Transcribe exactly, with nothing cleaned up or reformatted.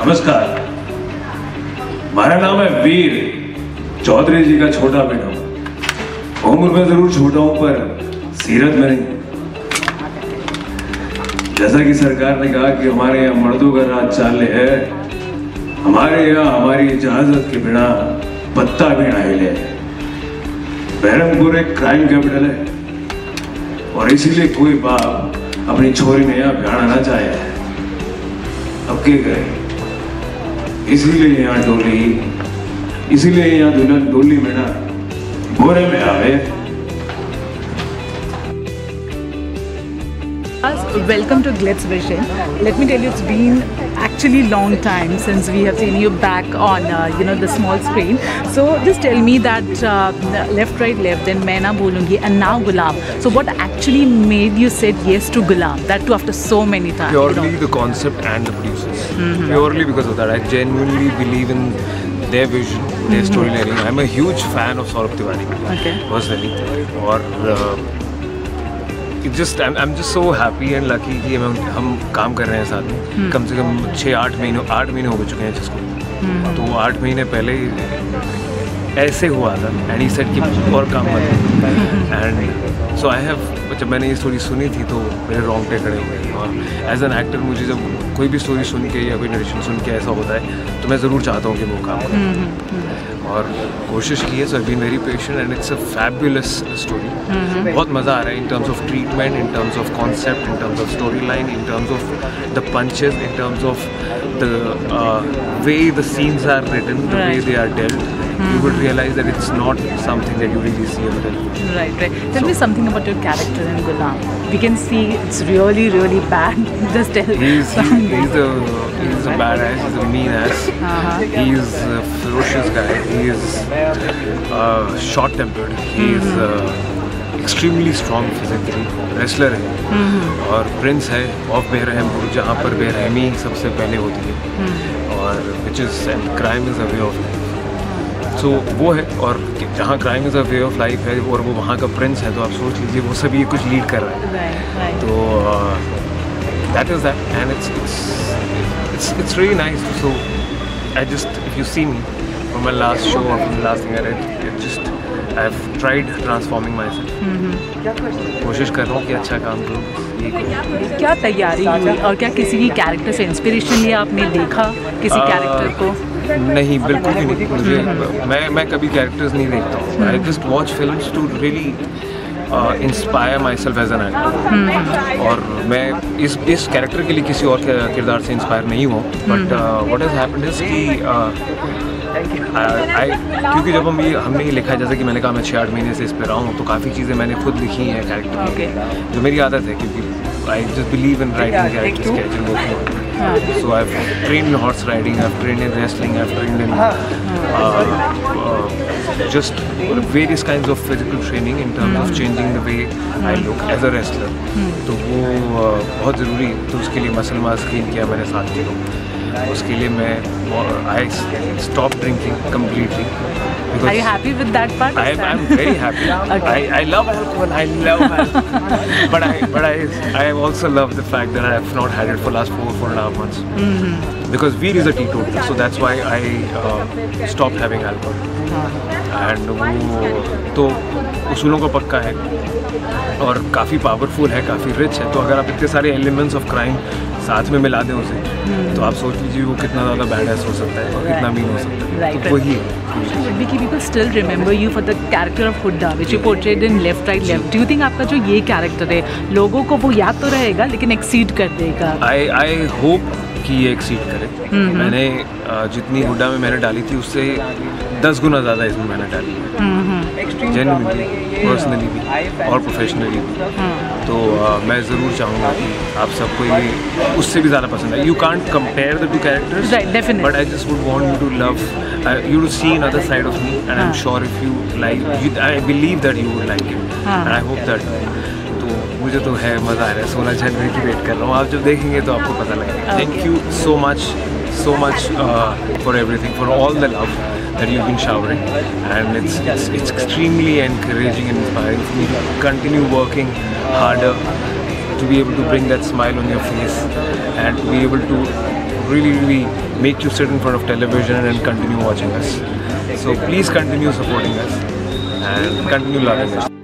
नमस्कार, मेरा नाम है वीर चौधरी जी का छोटा बेटा हूँ। उम्र में जरूर छोटा हूँ पर सीरत में नहीं। जैसा कि सरकार ने कहा कि हमारे यहाँ मर्दों का राज चाले है, हमारे यहाँ हमारी इजाजत के बिना पत्ता भी ना हिले। बहरमपुर एक क्राइम कैपिटल है और इसीलिए कोई बाप अपनी छोरी ने यहाँ ब्याह ना चाहे। अब क्या करें, इसीलिए यहाँ डोली इसीलिए यहाँ दुल्हन डोली में ना बोरे में आवे। Welcome to Glitz Vision. Let me tell you, it's been actually long time since we have seen you back on uh, you know the small screen. So just tell me that uh, left, right, left, then मैं ना बोलूँगी, and now Gulam. So what actually made you said yes to Gulam? That too after so many times. Purely you know? the concept and the producers. Mm-hmm. Purely because of that, I genuinely believe in their vision, their mm-hmm. storytelling. I'm a huge fan of Saurabh Tiwari. Okay. Personally, और uh, it just I'm I'm just so happy and lucky कि हम हम काम कर रहे हैं साथ में। hmm. कम से कम छः आठ महीने आठ महीने हो चुके हैं जिसको। hmm. तो आठ महीने पहले ऐसे हुआ था एंड ही सेड कि और काम मत। एंड सो आई हैव जब मैंने ये स्टोरी सुनी थी तो मेरे रोंगटे खड़े हुए। और एज एन एक्टर मुझे जब कोई भी स्टोरी सुन के या कोई नरेशन सुन के ऐसा होता है तो मैं ज़रूर चाहता हूँ कि वो काम करें। और कोशिश की है। So I been very patient and it's a fabulous story. बहुत मज़ा आ रहा है in terms of treatment, in terms of concept, in terms of story line, in terms of the punches, in terms of the way the scenes are written, the way they are dealt. You would realize that it's not something that you really see on television. Right, right. Tell so, me something about your character in Gulam. We can see it's really, really bad. Just tell he's, he, he's a he's a badass. He's a mean ass. Uh-huh. He's a ferocious guy. He is uh, short-tempered. He is uh, extremely strong physically. Wrestler है. Mm-hmm. और Prince है of Berhampur, जहाँ पर बेरहमी सबसे पहले होती है. mm-hmm. और which is and crime is a way of life. So so, वो है। और जहाँ crime is a way of life है और वो वहाँ का प्रिंस है, तो आप सोच लीजिए वो सभी कुछ लीड कर रहा है। right, right. तो that is that and it's it's it's it's really nice. So I just if you see me from my last show और from the last thing I read, it just I have tried transforming myself. कोशिश कर रहा हूँ कि अच्छा काम करूँ। ये क्या तैयारी हुई और क्या किसी की कैरेक्टर से इंस्पिरेशन लिया आपने, देखा किसी कैरेक्टर को? नहीं, बिल्कुल भी नहीं। मुझे मैं मैं कभी कैरेक्टर्स नहीं देखता हूँ। I just watch films to really inspire myself as an actor. और मैं इस इस कैरेक्टर के लिए किसी और किरदार से इंस्पायर नहीं हुआ। But what has happened is कि आई क्योंकि जब हम ये हमने ये लिखा है, जैसे कि मैंने कहा मैं छः आठ महीने से इस पर रहा हूँ, तो काफ़ी चीज़ें मैंने खुद लिखी हैं कैरेक्टर की, जो मेरी आदत है क्योंकि I just believe in writing characters sketching book. So I've trained in horse riding, I've trained in wrestling, I've trained in uh, uh, just various kinds of physical training in terms of changing the way I look as a wrestler. तो वो uh, बहुत ज़रूरी, तो उसके लिए muscle mass gain किया मैंने सात किलो। उसके लिए मैं I stopped drinking completely. Are you happy with that part? I am I'm very happy. okay. I, I love alcohol. I love alcohol. but I but I I also love the fact that I have not had it for last four four and a half months. Mm-hmm. Because Veer is a teetotaler, so that's why I uh, stopped having alcohol. And वो तो उसूलों का पक्का है और काफ़ी powerful है, काफ़ी रिच है। तो अगर आप इतने सारे एलिमेंट्स ऑफ क्राइम साथ में मिला दें उसे, hmm. तो आप सोच लीजिए वो कितना ज़्यादा बैडएस हो सकता है और right. कितना मीन हो सकता है। right, तो वही है। Vicky, people still remember you for the character of Hudda, which you portrayed in Left Right Left. Do you think आपका जो ये कैरेक्टर है, लोगों को वो याद तो रहेगा लेकिन एक्सीड कर देगा? I I hope कि ये एक्सीड करे। mm-hmm. मैंने जितनी हुड्डा में मैंने डाली थी उससे दस गुना ज़्यादा इसमें मैंने डाली है, जेन्युइनली, पर्सनली भी और प्रोफेशनली भी। mm. तो uh, मैं ज़रूर चाहूँगा कि आप सबको ये उससे भी ज़्यादा पसंद है। You can't compare the two characters, but I just would want you to love you to see another side of me and I am sure if you like, I believe that you would like it and I hope that. तो मुझे तो है मज़ा आ रहा है, सोलह जनवरी की वेट कर रहा हूँ। आप जब देखेंगे तो आपको पता लगेगा। Thank you so much so much uh, for everything, for all the love that you've been showering, and it's, it's it's extremely encouraging and inspiring for me to continue working harder, to be able to bring that smile on your face and to be able to really really make you sit in front of television and continue watching us. So please continue supporting us and continue loving us.